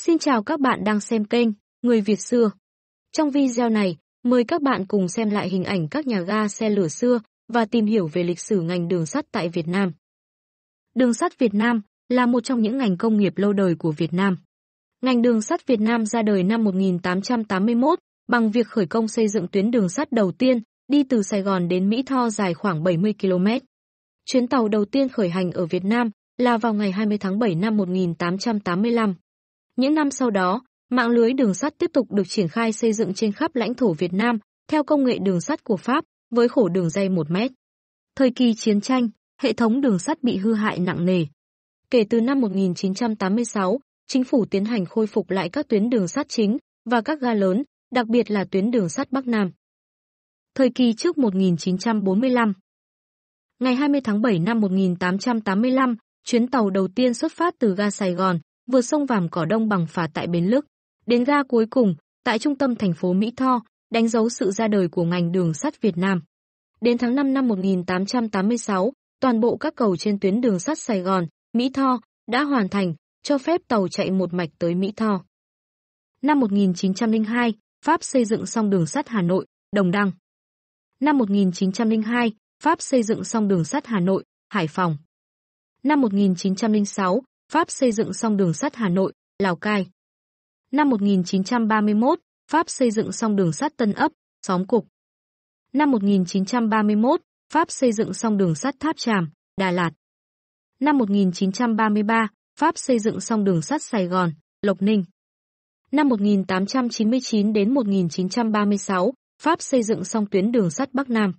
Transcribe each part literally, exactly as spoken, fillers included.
Xin chào các bạn đang xem kênh Người Việt xưa. Trong video này, mời các bạn cùng xem lại hình ảnh các nhà ga xe lửa xưa và tìm hiểu về lịch sử ngành đường sắt tại Việt Nam. Đường sắt Việt Nam là một trong những ngành công nghiệp lâu đời của Việt Nam. Ngành đường sắt Việt Nam ra đời năm một nghìn tám trăm tám mươi mốt bằng việc khởi công xây dựng tuyến đường sắt đầu tiên đi từ Sài Gòn đến Mỹ Tho dài khoảng bảy mươi ki lô mét. Chuyến tàu đầu tiên khởi hành ở Việt Nam là vào ngày hai mươi tháng bảy năm một nghìn tám trăm tám mươi lăm. Những năm sau đó, mạng lưới đường sắt tiếp tục được triển khai xây dựng trên khắp lãnh thổ Việt Nam theo công nghệ đường sắt của Pháp với khổ đường dây một mét. Thời kỳ chiến tranh, hệ thống đường sắt bị hư hại nặng nề. Kể từ năm một nghìn chín trăm tám mươi sáu, chính phủ tiến hành khôi phục lại các tuyến đường sắt chính và các ga lớn, đặc biệt là tuyến đường sắt Bắc Nam. Thời kỳ trước một nghìn chín trăm bốn mươi lăm. Ngày hai mươi tháng bảy năm một nghìn tám trăm tám mươi lăm, chuyến tàu đầu tiên xuất phát từ ga Sài Gòn, vượt sông Vàm Cỏ Đông bằng phà tại Bến Lức, đến ga cuối cùng, tại trung tâm thành phố Mỹ Tho, đánh dấu sự ra đời của ngành đường sắt Việt Nam. Đến tháng năm năm một nghìn tám trăm tám mươi sáu, toàn bộ các cầu trên tuyến đường sắt Sài Gòn, Mỹ Tho đã hoàn thành, cho phép tàu chạy một mạch tới Mỹ Tho. Năm một nghìn chín trăm lẻ hai, Pháp xây dựng xong đường sắt Hà Nội, Đồng Đăng. Năm một nghìn chín trăm lẻ hai, Pháp xây dựng xong đường sắt Hà Nội, Hải Phòng. Năm một nghìn chín trăm lẻ sáu, Pháp xây dựng xong đường sắt Hà Nội, Lào Cai. Năm một nghìn chín trăm ba mươi mốt, Pháp xây dựng xong đường sắt Tân Ấp, Xóm Cục. Năm một nghìn chín trăm ba mươi mốt, Pháp xây dựng xong đường sắt Tháp Chàm, Đà Lạt. Năm một nghìn chín trăm ba mươi ba, Pháp xây dựng xong đường sắt Sài Gòn, Lộc Ninh. Năm một nghìn tám trăm chín mươi chín đến một nghìn chín trăm ba mươi sáu, Pháp xây dựng xong tuyến đường sắt Bắc Nam.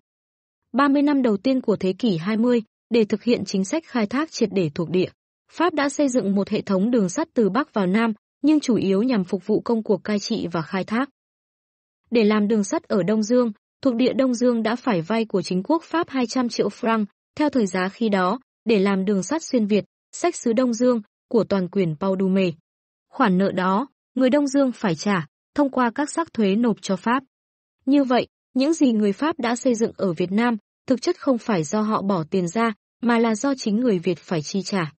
ba mươi năm đầu tiên của thế kỷ hai mươi, để thực hiện chính sách khai thác triệt để thuộc địa, Pháp đã xây dựng một hệ thống đường sắt từ Bắc vào Nam, nhưng chủ yếu nhằm phục vụ công cuộc cai trị và khai thác. Để làm đường sắt ở Đông Dương, thuộc địa Đông Dương đã phải vay của chính quốc Pháp hai trăm triệu franc, theo thời giá khi đó, để làm đường sắt xuyên Việt, sách xứ Đông Dương, của toàn quyền Paul Doumer. Khoản nợ đó, người Đông Dương phải trả, thông qua các sắc thuế nộp cho Pháp. Như vậy, những gì người Pháp đã xây dựng ở Việt Nam, thực chất không phải do họ bỏ tiền ra, mà là do chính người Việt phải chi trả.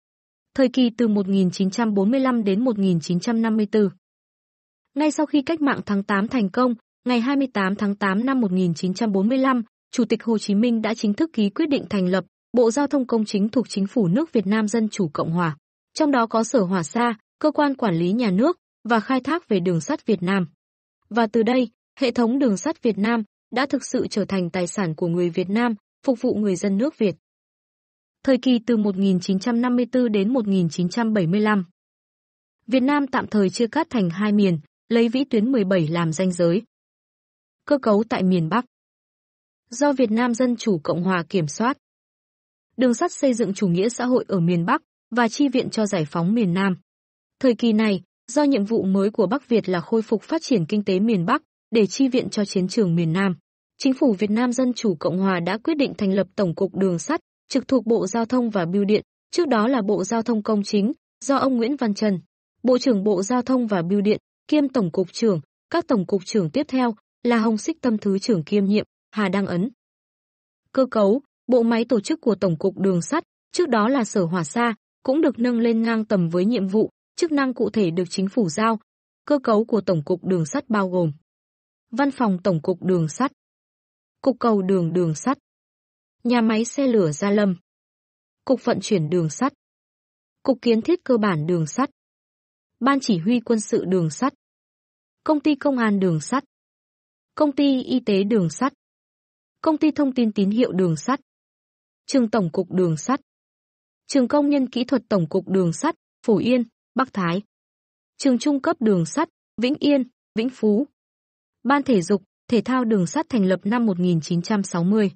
Thời kỳ từ một nghìn chín trăm bốn mươi lăm đến một nghìn chín trăm năm mươi tư. Ngay sau khi cách mạng tháng tám thành công, ngày hai mươi tám tháng tám năm một nghìn chín trăm bốn mươi lăm, Chủ tịch Hồ Chí Minh đã chính thức ký quyết định thành lập Bộ Giao thông Công chính thuộc Chính phủ nước Việt Nam Dân chủ Cộng hòa, trong đó có Sở Hỏa Xa, cơ quan quản lý nhà nước và khai thác về đường sắt Việt Nam. Và từ đây, hệ thống đường sắt Việt Nam đã thực sự trở thành tài sản của người Việt Nam, phục vụ người dân nước Việt. Thời kỳ từ một nghìn chín trăm năm mươi tư đến một nghìn chín trăm bảy mươi lăm. Việt Nam tạm thời chia cắt thành hai miền, lấy vĩ tuyến mười bảy làm ranh giới. Cơ cấu tại miền Bắc. Do Việt Nam Dân chủ Cộng hòa kiểm soát. Đường sắt xây dựng chủ nghĩa xã hội ở miền Bắc và chi viện cho giải phóng miền Nam. Thời kỳ này, do nhiệm vụ mới của Bắc Việt là khôi phục phát triển kinh tế miền Bắc để chi viện cho chiến trường miền Nam, Chính phủ Việt Nam Dân chủ Cộng hòa đã quyết định thành lập Tổng cục Đường sắt, trực thuộc Bộ Giao thông và Bưu điện, trước đó là Bộ Giao thông Công chính, do ông Nguyễn Văn Trân, Bộ trưởng Bộ Giao thông và Bưu điện, kiêm Tổng cục trưởng. Các Tổng cục trưởng tiếp theo là Hồng Xích Tâm Thứ trưởng kiêm nhiệm, Hà Đăng Ấn. Cơ cấu, bộ máy tổ chức của Tổng cục Đường sắt, trước đó là Sở Hỏa Xa, cũng được nâng lên ngang tầm với nhiệm vụ, chức năng cụ thể được Chính phủ giao. Cơ cấu của Tổng cục Đường sắt bao gồm: Văn phòng Tổng cục Đường sắt, Cục cầu đường đường sắt, Nhà máy xe lửa Gia Lâm, Cục vận chuyển đường sắt, Cục kiến thiết cơ bản đường sắt, Ban chỉ huy quân sự đường sắt, Công ty công an đường sắt, Công ty y tế đường sắt, Công ty thông tin tín hiệu đường sắt, Trường Tổng cục Đường sắt, Trường Công nhân Kỹ thuật Tổng cục Đường sắt, Phổ Yên, Bắc Thái, Trường Trung cấp Đường sắt, Vĩnh Yên, Vĩnh Phú. Ban thể dục, thể thao đường sắt thành lập năm một nghìn chín trăm sáu mươi.